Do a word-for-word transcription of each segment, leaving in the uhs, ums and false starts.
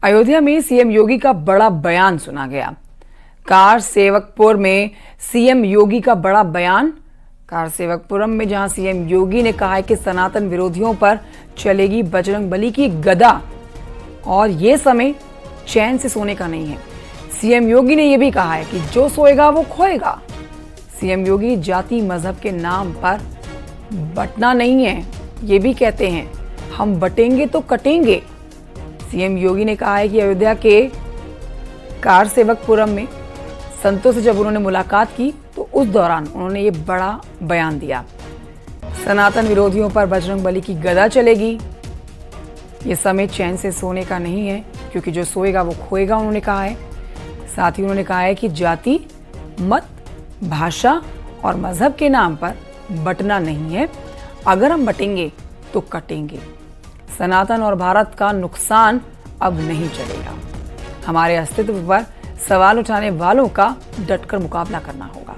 अयोध्या में सीएम योगी का बड़ा बयान सुना गया। कार सेवकपुर में सीएम योगी का बड़ा बयान। कार सेवकपुरम में जहां सीएम योगी ने कहा है कि सनातन विरोधियों पर चलेगी बजरंगबली की गदा और ये समय चैन से सोने का नहीं है। सीएम योगी ने यह भी कहा है कि जो सोएगा वो खोएगा। सीएम योगी जाति मजहब के नाम पर बंटना नहीं है, ये भी कहते हैं हम बटेंगे तो कटेंगे। सीएम योगी ने कहा है कि अयोध्या के कार सेवकपुरम में संतों से जब उन्होंने मुलाकात की तो उस दौरान उन्होंने ये बड़ा बयान दिया। सनातन विरोधियों पर बजरंगबली की गदा चलेगी, ये समय चैन से सोने का नहीं है क्योंकि जो सोएगा वो खोएगा, उन्होंने कहा है। साथ ही उन्होंने कहा है कि जाति, मत, भाषा और मजहब के नाम पर बंटना नहीं है। अगर हम बटेंगे तो कटेंगे। सनातन और भारत का नुकसान अब नहीं चलेगा। हमारे अस्तित्व पर सवाल उठाने वालों का डटकर मुकाबला करना होगा।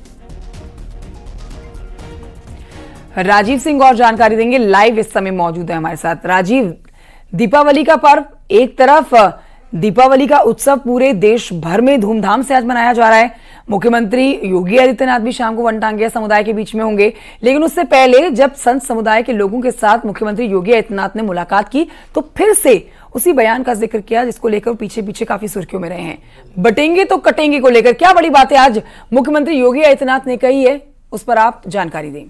राजीव सिंह और जानकारी देंगे, लाइव इस समय मौजूद है हमारे साथ। राजीव, दीपावली का पर्व, एक तरफ दीपावली का उत्सव पूरे देश भर में धूमधाम से आज मनाया जा रहा है। मुख्यमंत्री योगी आदित्यनाथ भी शाम को वनटांगिया समुदाय के बीच में होंगे, लेकिन उससे पहले जब संत समुदाय के लोगों के साथ मुख्यमंत्री योगी आदित्यनाथ ने मुलाकात की तो फिर से उसी बयान का जिक्र किया जिसको लेकर पीछे पीछे काफी सुर्खियों में रहे हैं। बटेंगे तो कटेंगे को लेकर क्या बड़ी बात है आज मुख्यमंत्री योगी आदित्यनाथ ने कही है, उस पर आप जानकारी दें।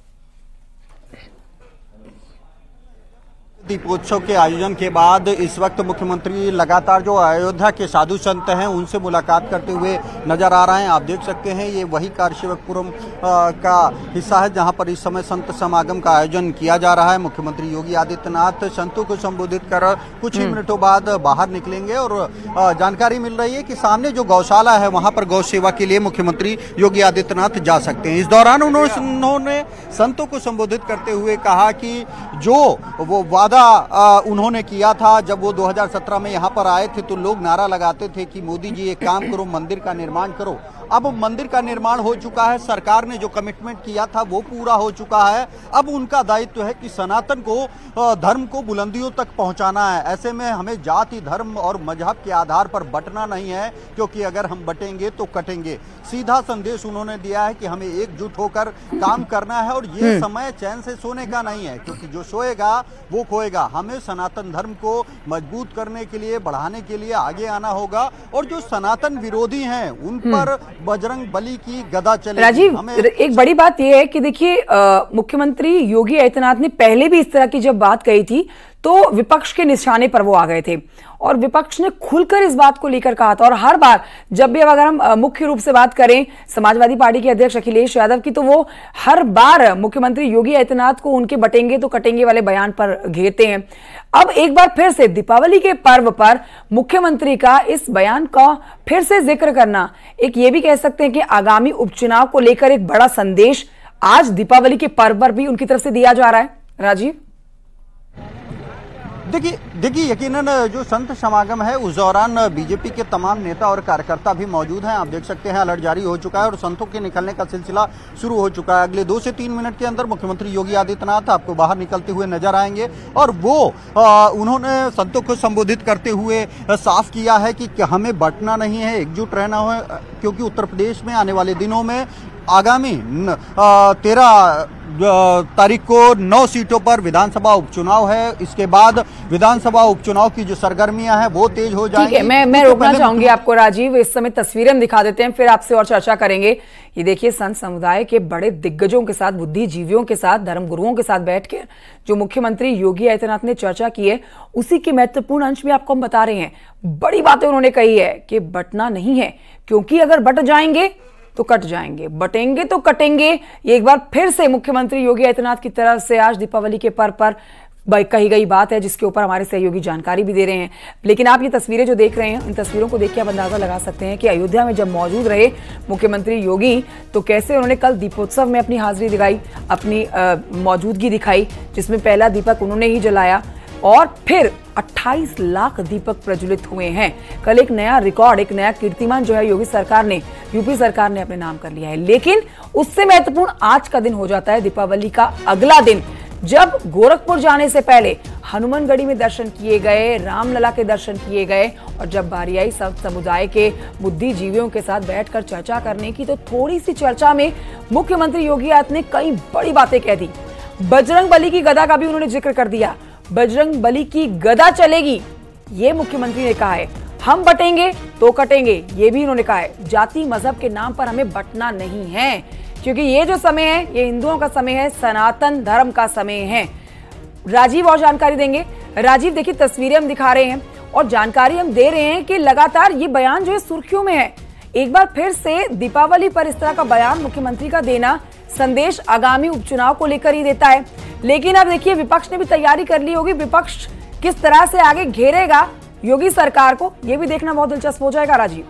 दीपोत्सव के आयोजन के बाद इस वक्त मुख्यमंत्री लगातार जो अयोध्या के साधु संत हैं उनसे मुलाकात करते हुए नजर आ रहे हैं। आप देख सकते हैं ये वही कार सेवकपुरम का हिस्सा है जहां पर इस समय संत समागम का आयोजन किया जा रहा है। मुख्यमंत्री योगी आदित्यनाथ संतों को संबोधित कर कुछ ही मिनटों बाद बाहर निकलेंगे और जानकारी मिल रही है कि सामने जो गौशाला है वहां पर गौ सेवा के लिए मुख्यमंत्री योगी आदित्यनाथ जा सकते हैं। इस दौरान उन्होंने संतों को संबोधित करते हुए कहा कि जो वो वादा आ, उन्होंने किया था जब वो दो हज़ार सत्रह में यहाँ पर आए थे तो लोग नारा लगाते थे कि मोदी जी एक काम करो, मंदिर का निर्माण करो। अब मंदिर का निर्माण हो चुका है, सरकार ने जो कमिटमेंट किया था वो पूरा हो चुका है। अब उनका दायित्व है कि सनातन को धर्म को बुलंदियों तक पहुंचाना है। ऐसे में हमें जाति, धर्म और मजहब के आधार पर बंटना नहीं है क्योंकि अगर हम बटेंगे तो कटेंगे। सीधा संदेश उन्होंने दिया है कि हमें एकजुट होकर काम करना है और ये समय चैन से सोने का नहीं है क्योंकि जो सोएगा वो खोएगा। हमें सनातन धर्म को मजबूत करने के लिए, बढ़ाने के लिए आगे आना होगा और जो सनातन विरोधी हैं उन पर बजरंग बली की गदा चलेगी। राजीव, एक बड़ी बात यह है कि देखिए मुख्यमंत्री योगी आदित्यनाथ ने पहले भी इस तरह की जब बात कही थी तो विपक्ष के निशाने पर वो आ गए थे और विपक्ष ने खुलकर इस बात को लेकर कहा था। और हर बार जब भी अगर हम मुख्य रूप से बात करें समाजवादी पार्टी के अध्यक्ष अखिलेश यादव की तो वो हर बार मुख्यमंत्री योगी आदित्यनाथ को उनके बटेंगे तो कटेंगे वाले बयान पर घेरते हैं। अब एक बार फिर से दीपावली के पर्व पर मुख्यमंत्री का इस बयान का फिर से जिक्र करना, एक ये भी कह सकते हैं कि आगामी उपचुनाव को लेकर एक बड़ा संदेश आज दीपावली के पर्व पर भी उनकी तरफ से दिया जा रहा है। राजीव, देखिए देखिए यकीनन जो संत समागम है उस दौरान बीजेपी के तमाम नेता और कार्यकर्ता भी मौजूद हैं। आप देख सकते हैं अलर्ट जारी हो चुका है और संतों के निकलने का सिलसिला शुरू हो चुका है। अगले दो से तीन मिनट के अंदर मुख्यमंत्री योगी आदित्यनाथ आपको बाहर निकलते हुए नजर आएंगे और वो आ, उन्होंने संतों को संबोधित करते हुए साफ किया है कि हमें बंटना नहीं है, एकजुट रहना हो क्योंकि उत्तर प्रदेश में आने वाले दिनों में आगामी तेरह तारीख को नौ सीटों पर विधानसभा उपचुनाव है। इसके बाद विधानसभा उपचुनाव की जो सरगर्मियां हैं वो तेज हो जाएंगी। ठीक है, मैं मैं रोकना चाहूंगी आपको राजीव, इस समय तस्वीरें हम दिखा देते हैं फिर आपसे और चर्चा करेंगे। ये देखिए संत समुदाय के बड़े दिग्गजों के साथ, बुद्धिजीवियों के साथ, धर्मगुरुओं के साथ बैठकर जो मुख्यमंत्री योगी आदित्यनाथ ने चर्चा की है उसी के महत्वपूर्ण अंश में आपको हम बता रहे हैं। बड़ी बातें उन्होंने कही है कि बंटना नहीं है क्योंकि अगर बंट जाएंगे तो कट जाएंगे, बटेंगे तो कटेंगे। ये एक बार फिर से मुख्यमंत्री योगी आदित्यनाथ की तरफ से आज दीपावली के पर्व पर कही गई बात है जिसके ऊपर हमारे सहयोगी जानकारी भी दे रहे हैं। लेकिन आप ये तस्वीरें जो देख रहे हैं इन तस्वीरों को देख के आप अंदाजा लगा सकते हैं कि अयोध्या में जब मौजूद रहे मुख्यमंत्री योगी तो कैसे उन्होंने कल दीपोत्सव में अपनी हाजिरी दिखाई, अपनी मौजूदगी दिखाई जिसमें पहला दीपक उन्होंने ही जलाया और फिर अट्ठाईस लाख दीपक प्रज्वलित हुए हैं। कल एक नया रिकॉर्ड, एक नया कीर्तिमान जो है योगी सरकार ने, यूपी सरकार ने अपने नाम कर लिया है। लेकिन उससे महत्वपूर्ण आज का दिन हो जाता है दीपावली का अगला दिन, जब गोरखपुर जाने से पहले हनुमानगढ़ी में दर्शन किए गए, रामलला के दर्शन किए गए और जब बारी आई सब समुदाय के बुद्धिजीवियों के साथ बैठकर चर्चा करने की, तो थोड़ी सी चर्चा में मुख्यमंत्री योगी आदित्यनाथ ने कई बड़ी बातें कह दी। बजरंग बली की गदा का भी उन्होंने जिक्र कर दिया। बजरंग बली की गदा चलेगी, ये मुख्यमंत्री ने कहा है। हम बटेंगे तो कटेंगे, ये भी उन्होंने कहा है। जाति मजहब के नाम पर हमें बटना नहीं है, क्योंकि ये जो समय है ये हिंदुओं का समय है, सनातन धर्म का समय है। राजीव और जानकारी देंगे। राजीव, देखिए तस्वीरें हम दिखा रहे हैं और जानकारी हम दे रहे हैं कि लगातार ये बयान जो है सुर्खियों में है। एक बार फिर से दीपावली पर इस तरह का बयान मुख्यमंत्री का देना संदेश आगामी उपचुनाव को लेकर ही देता है। लेकिन अब देखिए विपक्ष ने भी तैयारी कर ली होगी, विपक्ष किस तरह से आगे घेरेगा योगी सरकार को, यह भी देखना बहुत दिलचस्प हो जाएगा। राजीव,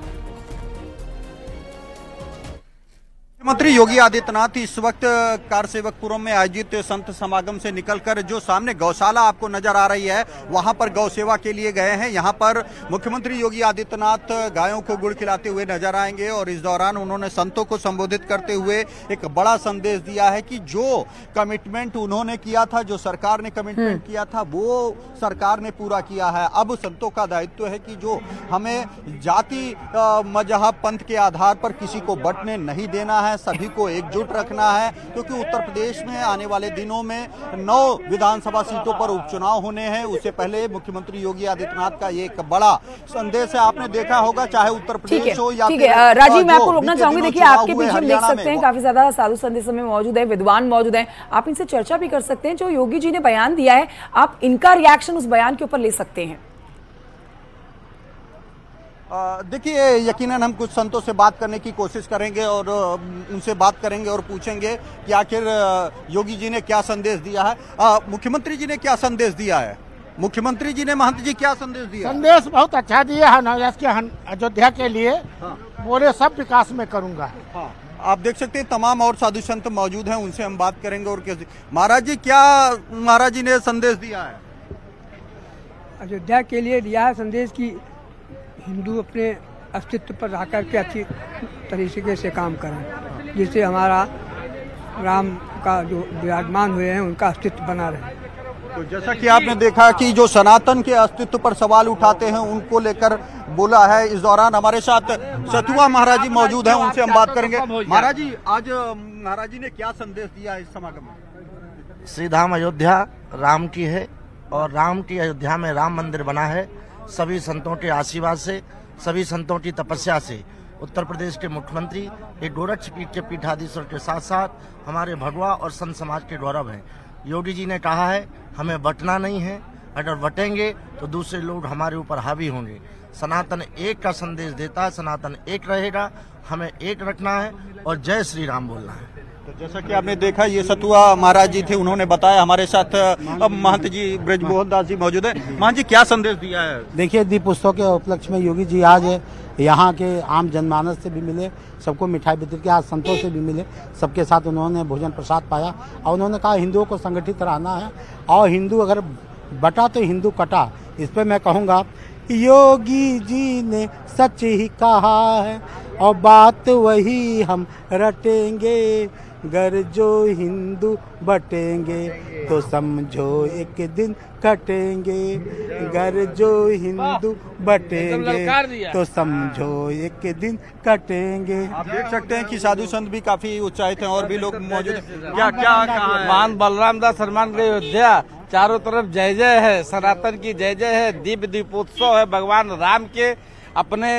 मुख्यमंत्री योगी आदित्यनाथ इस वक्त कारसेवकपुरम में आयोजित संत समागम से निकलकर जो सामने गौशाला आपको नजर आ रही है, वहां पर गौ सेवा के लिए गए हैं। यहां पर मुख्यमंत्री योगी आदित्यनाथ गायों को गुड़ खिलाते हुए नजर आएंगे और इस दौरान उन्होंने संतों को संबोधित करते हुए एक बड़ा संदेश दिया है कि जो कमिटमेंट उन्होंने किया था, जो सरकार ने कमिटमेंट किया था, वो सरकार ने पूरा किया है। अब संतों का दायित्व है कि जो हमें जाति मजहब पंथ के आधार पर किसी को बंटने नहीं देना है, सभी को एकजुट रखना है, क्योंकि उत्तर प्रदेश में आने वाले दिनों में नौ विधानसभा सीटों पर उपचुनाव होने हैं। उससे पहले मुख्यमंत्री योगी आदित्यनाथ का ये एक बड़ा संदेश है। आपने देखा होगा, चाहे उत्तर प्रदेश हो या ठीक है। राजीव, मैं आपको रोकना चाहूंगी। देखिए आपके पीछे हम देख सकते हैं काफी ज्यादा साधु संत में मौजूद है, विद्वान मौजूद हैं। आप इनसे चर्चा भी कर सकते हैं। जो योगी जी ने बयान दिया है, आप इनका रिएक्शन उस बयान के ऊपर ले सकते हैं। देखिए, यकीनन हम कुछ संतों से बात करने की कोशिश करेंगे और उनसे बात करेंगे और पूछेंगे कि आखिर योगी जी ने क्या संदेश दिया है। आ, मुख्यमंत्री जी ने क्या संदेश दिया है? मुख्यमंत्री जी ने महंत जी क्या संदेश दिया? संदेश बहुत अच्छा दिया है के अयोध्या के लिए। हाँ। बोले सब विकास में करूंगा। हाँ। आप देख सकते हैं तमाम और साधु संत मौजूद हैं, उनसे हम बात करेंगे। और महाराज जी, क्या महाराज जी ने संदेश दिया है? अयोध्या के लिए दिया है संदेश की हिंदू अपने अस्तित्व पर रह कर के अच्छी तरीके से काम करें, जिससे हमारा राम का जो विराजमान हुए हैं उनका अस्तित्व बना रहे। तो जैसा कि आपने देखा कि जो सनातन के अस्तित्व पर सवाल उठाते हैं उनको लेकर बोला है। इस दौरान हमारे साथ सतुआ महाराज जी मौजूद हैं, उनसे हम बात करेंगे। महाराज जी, आज महाराज जी ने क्या संदेश दिया इस समागम में? श्री धाम अयोध्या राम की है और राम की अयोध्या में राम मंदिर बना है। सभी संतों के आशीर्वाद से, सभी संतों की तपस्या से उत्तर प्रदेश के मुख्यमंत्री एक गोरक्ष पीठ के पीठाधीश्वर के साथ साथ हमारे भगवा और संत समाज के गौरव हैं। योगी जी ने कहा है हमें बंटना नहीं है, अगर बटेंगे तो दूसरे लोग हमारे ऊपर हावी होंगे। सनातन एक का संदेश देता है, सनातन एक रहेगा, हमें एक रखना है और जय श्री राम बोलना है। तो जैसा कि आपने देखा, ये सतुआ महाराज जी थे, उन्होंने बताया। हमारे साथ अब महंत जी ब्रजमोहन दास जी मौजूद है। महंत जी, क्या संदेश दिया है? देखिए, दीप उत्सव के उपलक्ष्य में योगी जी आज यहाँ के आम जनमानस से भी मिले, सबको मिठाई वितरित किया, आज संतों से भी मिले, सबके साथ उन्होंने भोजन प्रसाद पाया और उन्होंने कहा हिंदुओं को संगठित रहना है और हिंदू अगर बटा तो हिंदू कटा। इस पर मैं कहूँगा योगी जी ने सच ही कहा है और बात वही हम रटेंगे। गर जो हिंदू बटेंगे तो समझो एक दिन कटेंगे। गर जो हिंदू बटेंगे तो समझो एक दिन कटेंगे। आप देख सकते हैं कि साधु संत भी काफी उत्साहित हैं और भी लोग मौजूद हैं। क्या क्या कहा है? मान बलराम दास हनुमान के अयोध्या, चारों तरफ जय जय है, सनातन की जय जय है। दीप दीपोत्सव है भगवान राम के। अपने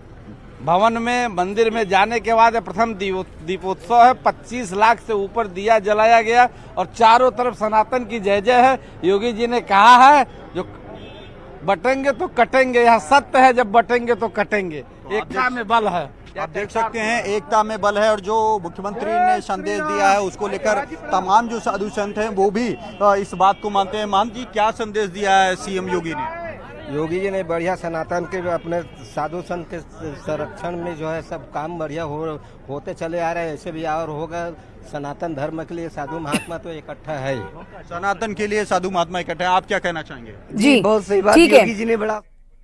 भवन में मंदिर में जाने के बाद प्रथम दीपोत्सव है। पच्चीस लाख से ऊपर दिया जलाया गया और चारों तरफ सनातन की जय जय है। योगी जी ने कहा है जो बटेंगे तो कटेंगे, यहाँ सत्य है, जब बटेंगे तो कटेंगे। एकता में बल है। आप देख सकते हैं एकता में बल है और जो मुख्यमंत्री ने संदेश दिया है उसको लेकर तमाम जो साधु संत हैं वो भी इस बात को मानते हैं। मान जी, क्या संदेश दिया है सीएम योगी ने? योगी जी ने बढ़िया सनातन के अपने साधु संत के संरक्षण में जो है सब काम बढ़िया हो होते चले आ रहे हैं, ऐसे भी और होगा। सनातन धर्म के लिए साधु महात्मा तो इकट्ठा है, सनातन के लिए साधु महात्मा इकट्ठा है। आप क्या कहना चाहेंगे? जी, बहुत सही बात। योगी जी ने बड़ा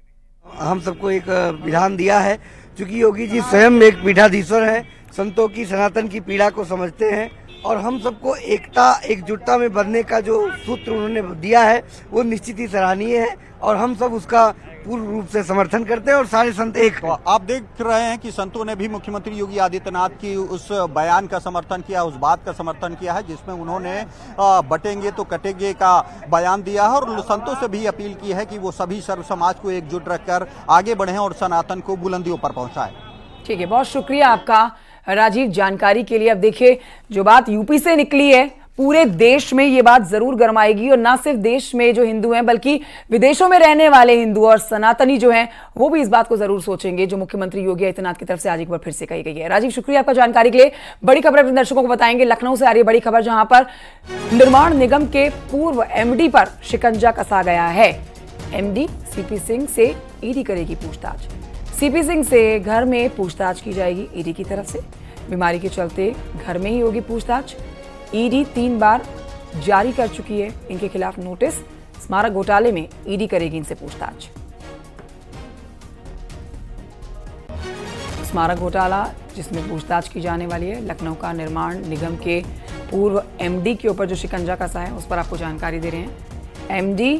हम सबको एक विधान दिया है, क्योंकि योगी जी स्वयं एक पीठाधीश्वर है, संतों की सनातन की पीड़ा को समझते हैं और हम सबको एकता एकजुटता में बढ़ने का जो सूत्र उन्होंने दिया है वो निश्चित ही सराहनीय है और हम सब उसका पूर्ण रूप से समर्थन करते हैं और सारे संत एक। तो आप देख रहे हैं कि संतों ने भी मुख्यमंत्री योगी आदित्यनाथ की उस बयान का समर्थन किया, उस बात का समर्थन किया है जिसमें उन्होंने बटेंगे तो कटेंगे का बयान दिया है और संतों से भी अपील की है कि वो सभी सर्व समाज को एकजुट रखकर आगे बढ़ें और सनातन को बुलंदियों पर पहुंचाएं। ठीक है, बहुत शुक्रिया आपका राजीव जानकारी के लिए। अब देखिए, जो बात यूपी से निकली है पूरे देश में ये बात जरूर गरमाएगी और ना सिर्फ देश में जो हिंदू हैं बल्कि विदेशों में रहने वाले हिंदू और सनातनी जो हैं वो भी इस बात को जरूर सोचेंगे जो मुख्यमंत्री योगी आदित्यनाथ की तरफ से आज एक बार फिर से कही गई है। राजीव, शुक्रिया आपका जानकारी के लिए। बड़ी खबर अपने दर्शकों को बताएंगे। लखनऊ से आ रही बड़ी खबर, जहां पर निर्माण निगम के पूर्व एमडी पर शिकंजा कसा गया है। एमडी सीपी सिंह से ईडी करेगी पूछताछ। सीपी सिंह से घर में पूछताछ की जाएगी ईडी की तरफ से। बीमारी के चलते घर में ही होगी पूछताछ। ईडी तीन बार जारी कर चुकी है इनके खिलाफ नोटिस। स्मारक घोटाले में ईडी करेगी इनसे पूछताछ। स्मारक घोटाला जिसमें पूछताछ की जाने वाली है, लखनऊ का निर्माण निगम के पूर्व एमडी के ऊपर जो शिकंजा कसा है उस पर आपको जानकारी दे रहे हैं। एमडी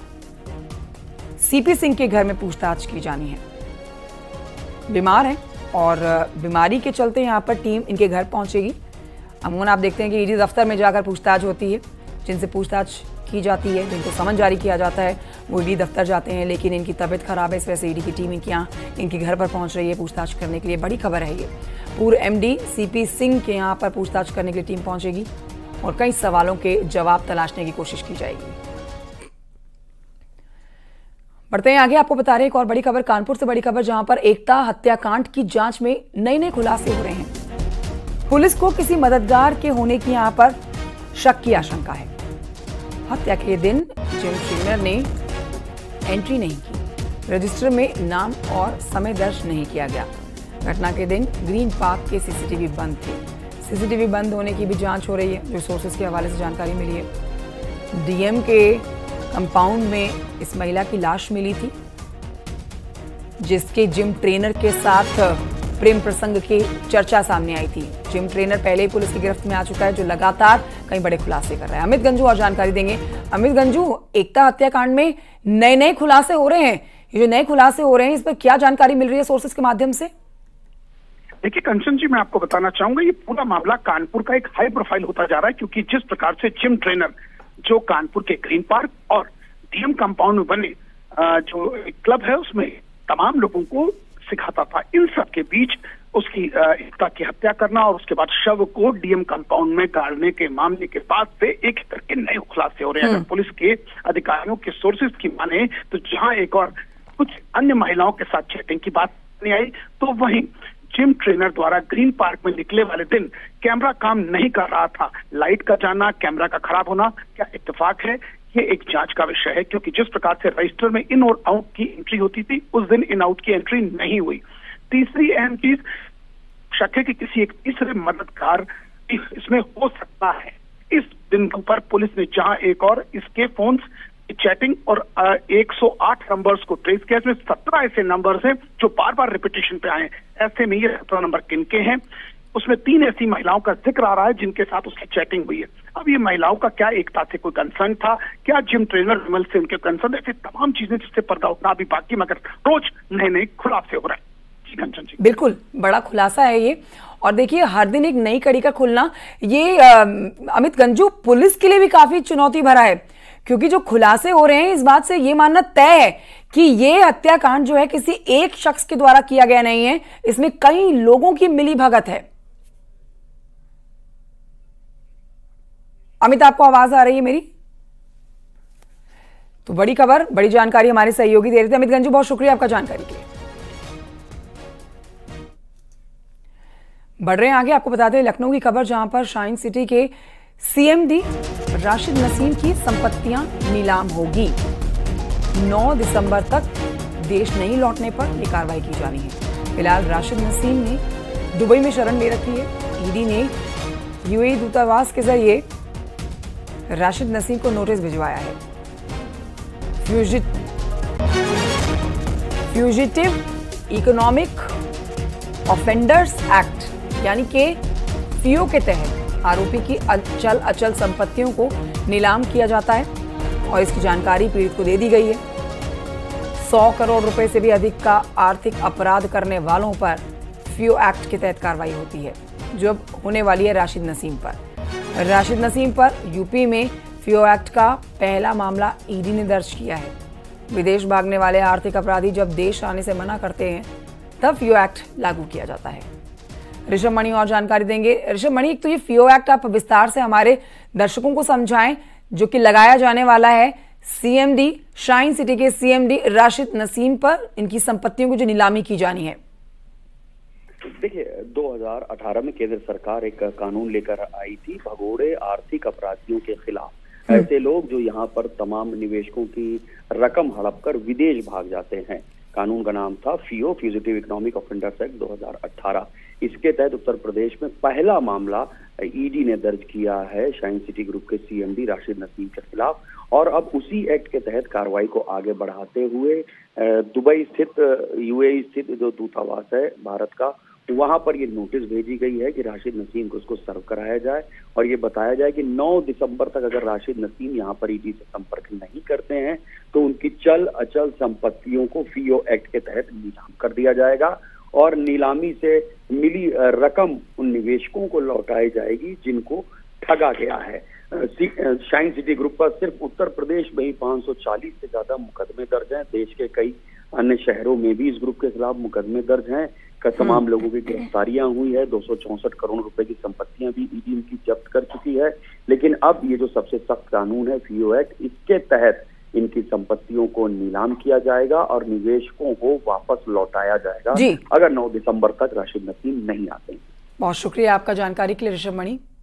सीपी सिंह के घर में पूछताछ की जानी है। बीमार है और बीमारी के चलते यहां पर टीम इनके घर पहुंचेगी। अमूमन आप देखते हैं कि ईडी दफ्तर में जाकर पूछताछ होती है, जिनसे पूछताछ की जाती है, जिनको समन जारी किया जाता है वो ईडी दफ्तर जाते हैं, लेकिन इनकी तबीयत खराब है, इस वजह से ईडी की टीम इनके यहाँ इनके घर पर पहुंच रही है पूछताछ करने के लिए। बड़ी खबर है ये। पूर्व एमडी सीपी सिंह के यहाँ पर पूछताछ करने के लिए टीम पहुंचेगी और कई सवालों के जवाब तलाशने की कोशिश की जाएगी। बढ़ते हैं आगे, आपको बता रहे हैं एक और बड़ी खबर, कानपुर से बड़ी खबर, जहां पर एकता हत्याकांड की जांच में नए नए खुलासे हो रहे हैं। पुलिस को किसी मददगार के होने की यहां पर शक की आशंका है। हत्या के दिन जिम ट्रेनर ने एंट्री नहीं की, रजिस्टर में नाम और समय दर्ज नहीं किया गया। घटना के दिन ग्रीन पार्क के सीसीटीवी बंद थे। सीसीटीवी बंद होने की भी जांच हो रही है, जो सोर्सेज के हवाले से जानकारी मिली है। डीएम के कंपाउंड में इस महिला की लाश मिली थी, जिसके जिम ट्रेनर के साथ प्रेम प्रसंग की चर्चा सामने आई थी। जिम ट्रेनर पहले ही पुलिस की गिरफ्त में आ चुका है, जो लगातार कई बड़े खुलासे कर रहा है। अमित गंजू और जानकारी देंगे। अमित गंजू, एकता हत्याकांड में नए नए खुलासे हो रहे हैं, ये जो नए खुलासे हो रहे हैं इस पर क्या जानकारी मिल रही है सोर्सेज के माध्यम से? देखिए कंचन जी, मैं आपको बताना चाहूंगा ये पूरा मामला कानपुर का एक हाई प्रोफाइल होता जा रहा है, क्योंकि जिस प्रकार से जिम ट्रेनर जो कानपुर के ग्रीन पार्क और डीएम कंपाउंड में बने जो क्लब है उसमें तमाम लोगों को सिखाता था, इन सब के बीच उसकी एकता की हत्या करना और उसके बाद शव को डीएम कंपाउंड में गाड़ने के मामले के बाद से एक करके नए खुलासे हो रहे हैं। अगर पुलिस के अधिकारियों के सोर्सेज की माने तो जहां एक और कुछ अन्य महिलाओं के साथ चैटिंग की बात नहीं आई, तो वहीं जिम ट्रेनर द्वारा ग्रीन पार्क में निकले वाले दिन कैमरा काम नहीं कर रहा था। लाइट का जाना, कैमरा का खराब होना क्या इत्तेफाक है? ये एक जांच का विषय है, क्योंकि जिस प्रकार से रजिस्टर में इन और आउट की एंट्री होती थी उस दिन इन आउट की एंट्री नहीं हुई। तीसरी अहम चीज, शक है कि किसी एक तीसरे मददगार इसमें हो सकता है। इस दिन पर पुलिस ने जहां एक और इसके फोन चैटिंग और एक सौ आठ नंबर्स को ट्रेस किया, इसमें सत्रह ऐसे नंबर्स हैं जो बार बार रिपीटेशन पे आए। ऐसे में ये सत्रह नंबर किनके हैं? उसमें तीन ऐसी महिलाओं का जिक्र आ रहा है जिनके साथ उसकी चैटिंग हुई है। अब ये महिलाओं का क्या एकता से कोई कंसर्न था, क्या जिम ट्रेनर विमल से उनके कंसर्न, ऐसी तमाम चीजें जिससे पर्दा उठना अभी बाकी, मगर रोज नए नए खुलासे हो रहे हैं। जी कंचन जी, बिल्कुल बड़ा खुलासा है ये। और देखिए हर दिन एक नई कड़ी का खुलना, ये आ, अमित गंजू पुलिस के लिए भी काफी चुनौती भरा है, क्योंकि जो खुलासे हो रहे हैं इस बात से ये मानना तय है कि ये हत्याकांड जो है किसी एक शख्स के द्वारा किया गया नहीं है, इसमें कई लोगों की मिलीभगत है। अमित, आपको आवाज आ रही है मेरी? तो बड़ी खबर, बड़ी जानकारी हमारे सहयोगी दे रहे थे। अमित गंजू, बहुत शुक्रिया आपका जानकारी के लिए। बढ़ रहे हैं आगे, आपको बताते हैं लखनऊ की खबर, जहां पर शाइन सिटी के सीएमडी राशिद नसीम की संपत्तियां नीलाम होगी। नौ दिसंबर तक देश नहीं लौटने पर यह कार्रवाई की जानी है। फिलहाल राशिद नसीम ने दुबई में शरण ले रखी है। ईडी ने यूएई दूतावास के जरिए राशिद नसीम को नोटिस भिजवाया है। Fugit fugitive economic offenders act यानी कि फियो के तहत आरोपी की अचल अचल संपत्तियों को नीलाम किया जाता है और इसकी जानकारी पीड़ित को दे दी गई है। सौ करोड़ रुपए से भी अधिक का आर्थिक अपराध करने वालों पर फियो एक्ट के तहत कार्रवाई होती है, जो अब होने वाली है राशिद नसीम पर। राशिद नसीम पर यूपी में फियो एक्ट का पहला मामला ईडी ने दर्ज किया है। विदेश भागने वाले आर्थिक अपराधी जब देश आने से मना करते हैं तब फियो एक्ट लागू किया जाता है। ऋषभ मणि और जानकारी देंगे। ऋषभ मणि, एक तो ये फियो एक्ट आप विस्तार से हमारे दर्शकों को समझाएं, जो कि लगाया जाने वाला है सीएमडी शाइन सिटी के सीएमडी राशिद नसीम पर, इनकी संपत्तियों की जो नीलामी की जानी है। देखिए, दो हज़ार अठारह में केंद्र सरकार एक कानून लेकर आई थी भगोड़े आर्थिक अपराधियों के खिलाफ। ऐसे लोग जो यहाँ पर तमाम निवेशकों की रकम हड़प कर विदेश भाग जाते हैं। कानून का नाम था FEO, fugitive economic offenders act दो हज़ार अठारह। इसके तहत उत्तर प्रदेश में पहला मामला ईडी ने दर्ज किया है शाइन सिटी ग्रुप के सीएमडी राशिद नसीम के खिलाफ, और अब उसी एक्ट के तहत कार्रवाई को आगे बढ़ाते हुए दुबई स्थित यूएई स्थित जो दूतावास है भारत का, वहां पर ये नोटिस भेजी गई है कि राशिद नसीम को उसको सर्व कराया जाए और ये बताया जाए कि नौ दिसंबर तक अगर राशिद नसीम यहाँ पर ईडी से संपर्क नहीं करते हैं तो उनकी चल अचल संपत्तियों को फियो एक्ट के तहत नीलाम कर दिया जाएगा और नीलामी से मिली रकम उन निवेशकों को लौटाई जाएगी जिनको ठगा गया है। शाइन सिटी ग्रुप पर सिर्फ उत्तर प्रदेश में ही पाँच सौ चालीस से ज्यादा मुकदमे दर्ज हैं। देश के कई अन्य शहरों में भी इस ग्रुप के खिलाफ मुकदमे दर्ज हैं। तमाम लोगों की गिरफ्तारियां हुई है। दो सौ चौसठ करोड़ रुपए की संपत्तियां भी ईडी इनकी जब्त कर चुकी है। लेकिन अब ये जो सबसे सख्त कानून है फियो एक्ट, इसके तहत इनकी संपत्तियों को नीलाम किया जाएगा और निवेशकों को वापस लौटाया जाएगा अगर नौ दिसंबर तक राशिद नसीम नहीं आते। बहुत शुक्रिया आपका जानकारी के लिए ऋषभ मणि।